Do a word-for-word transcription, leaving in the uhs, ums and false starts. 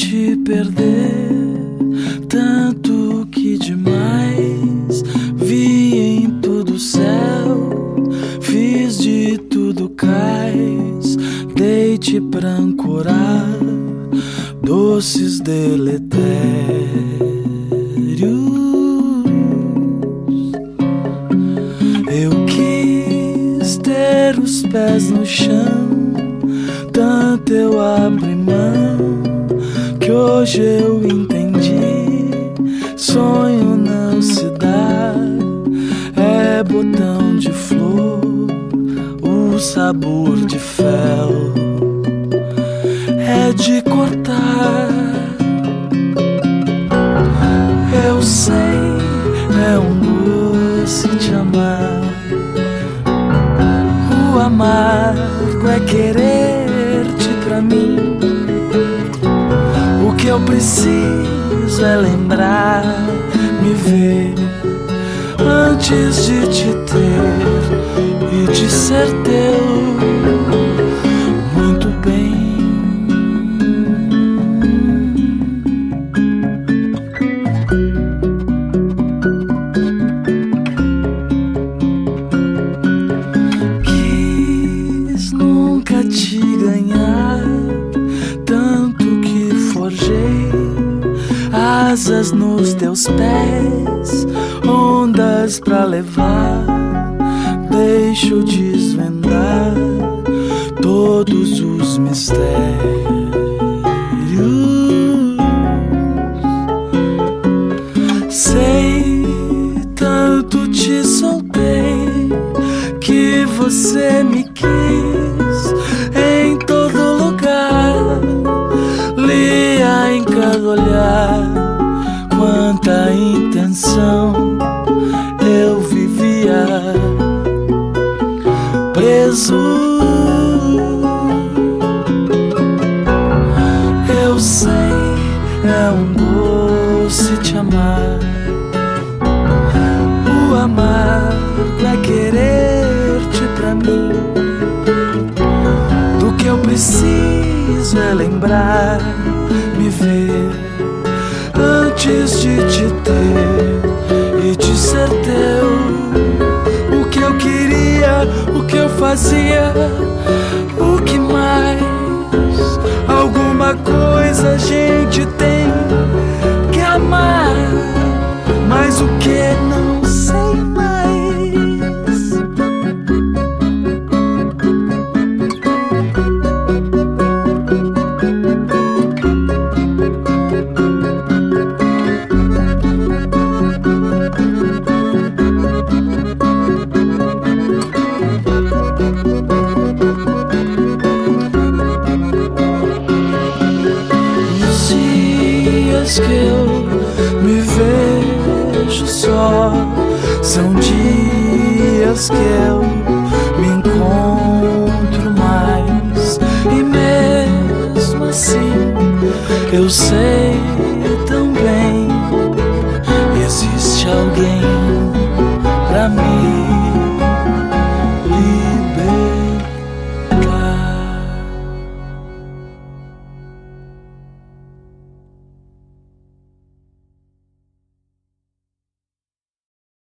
te perder, tanto que demais vi em tudo céu, fiz de tudo cais, dei-te pra ancorar doces deletérios. Eu quis ter os pés no chão, tanto eu abri mão, que hoje eu entendi, sonho não se dá, é botão de flor, o sabor de fel é de cortar. Eu sei, é um doce te amar, o amargo é querer-te pra mim. O que eu preciso é lembrar, me ver antes de te ter e de ser teu. Muito bem. Quis nunca te ganhar, tanto que forjei asas nos teus pés, ondas pra levar. Deixo desvendar todos os mistérios. Sei, tanto te soltei, que você me quis em todo lugar. Lia em cada olhar quanta intenção eu vivia preso. Eu sei, é um doce te amar, o amar é querer-te pra mim. Do que eu preciso é lembrar, me ver antes de te ter e de ser teu. O que eu queria, o que eu fazia, o que mais? Alguma coisa a gente tem que amar, mas o que não sei mais. Que eu me vejo só, são dias que eu me encontro mais, e mesmo assim eu sei